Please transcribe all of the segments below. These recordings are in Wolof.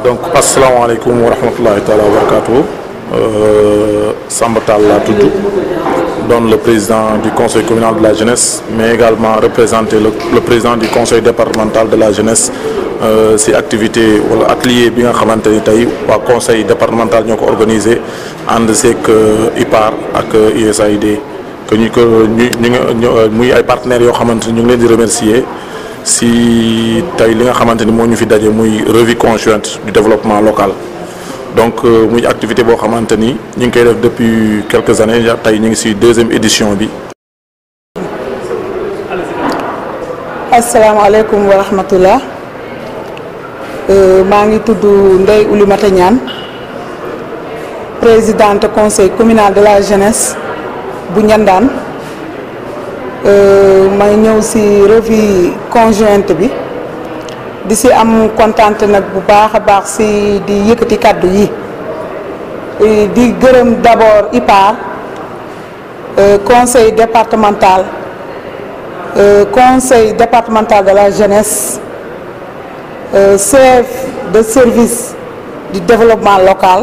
Donc assalamu alaikum wa rahmatullahi ta'ala wa barakatuh. Samba Tall laa tudd, doon le président du conseil communal de la jeunesse, mais également représenter le président du conseil départemental de la jeunesse si activité wala atelier bi nga xamante ni tey waa conseil départemental ñoo ko organisé ànd seeg IPAR ak USAID que ñu muy ay partenaires yoo xamante ni ñu ngi leen di remercier si tey li nga xamante ni moo ñu fi daje muy revue conjointe du développement local. Donc muy activité boo xamante ni ñu ngi koy def depuis quelques années tey ñu ngi si deuxième édition bi. asalaamaaleykum wa rahmatullah. maa ngi tudd Ndeye Oulimata Niane, présidente conseil communal de la jeunesse bu Ndiandane. may ñëw ci revue conjointe bi di ci am kontante nag bu baax a baax ci di yëkkati kàddu yi di gërëm d'abord IPAR, conseil départemental de la jeunesse, chef de service du développement local,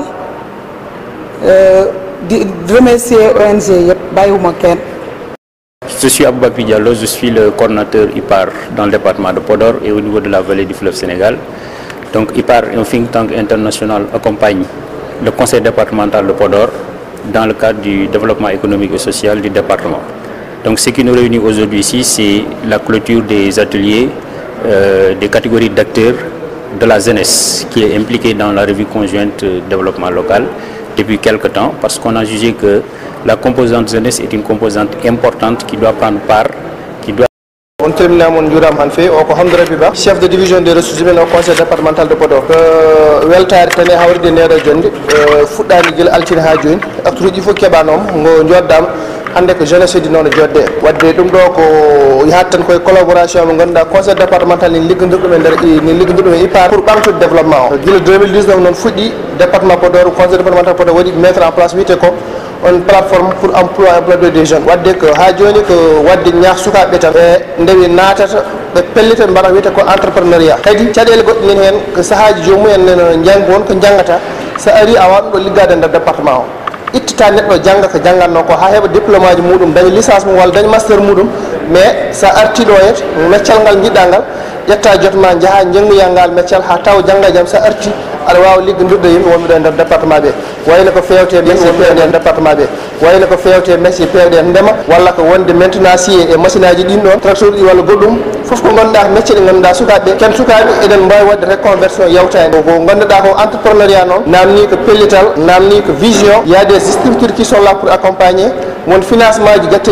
di remercier ONG yëpp bàyyiwuma kenn. Je suis Aboubakar Diallo, je suis le coordinateur IPAR dans le département de Podor et au niveau de la vallée du fleuve Sénégal. Donc IPAR, un think tank international, accompagne le conseil départemental de Podor dans le cadre du développement économique et social du département. Donc ce qui nous réunit aujourd'hui ici, c'est la clôture des ateliers des catégories d'acteurs de la jeunesse qui est impliquée dans la revue conjointe développement local depuis quelque temps, parce qu'on a jugé que la composante jeunesse est une composante importante qui doit prendre part, qui doit... On termine mon juram hanfe o ko hamdara biba chef de division des ressources humaines au conseil départemental de Podor weltare tane hawride needo jonde fuddani gel altine ha joni aktuji fo kebanom ngo joddam hande ko jeunesse di non jodde wadde dum do ko hattan koy collaboration mo gonda conseil départemental ni liggondirdum e der ni liggondirdum e IPAR pour banque de développement gila 2019 non fuddi département Podor conseil départemental Podor wadi mettre en place wite ko une plateforme pour emploi des jeunes wadde ko ha joni ko wadde ñaax sukaɓe tan e ndewi natata ɓe pellita mbara wiyete ko entrepreneuriat kadi caɗele goɗɗe nen hen ko sahaji jomumen nen janggo won ko jangata sa ari a waɗa ɗo liggade nder département o ittata neɗɗo jangga ko jangganno ko ha heɓa diplôme aji muɗum daña licence mum walla daña master muɗum mais sa arti ɗo yet meccal ngal jiɗɗa ngal ƴetta jotma jaaha jengoya ngal meccal ha taw jangga jaam sa arti aɗa wawi liggodirde yimɓe wonɓe ɗo e nder département ɓe wayno ko fewte métier pewɗe e département ɓe wayno ko fewte métier pewɗe e ndema walla ko wonde maintenance e machine aji ɗin ɗon tracteur ɗi walla goɗɗum foof ko ganduɗa métier ɗe ganduɗa sukaɓeɓe ken sukaɓe eɗen mbawi wadde reconversion yawtani ko ganduɗa ko entrepreneuriat noon namni ko pellital namni ko vision il y a des structures qui sont là pour accompagner won financement ji guette